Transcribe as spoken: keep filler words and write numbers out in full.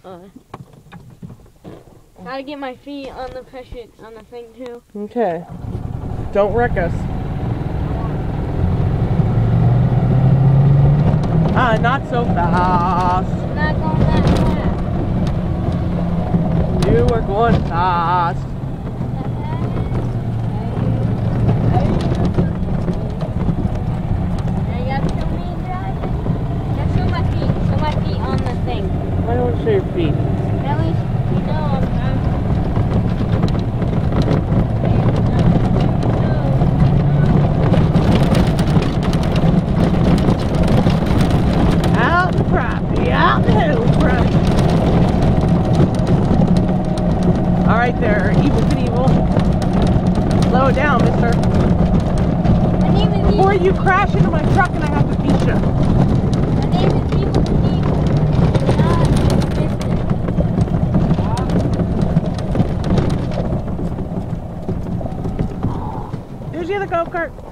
Uh, gotta get my feet on the pressure on the thing too. Okay. Don't wreck us. Ah, not so fast. I'm not going that fast. You are going fast. Now you gotta show me driving. Now show my feet. Show my feet on the thing. Why don't you show your feet? At least you know I'm driving. Out the property, out the hill property. Alright there, Evil Knievel. Slow it down, mister. My name is Before Evil. you crash into my truck and I have to beat you. My name is Evil Knievel. Not Mister. Here's the other go-kart.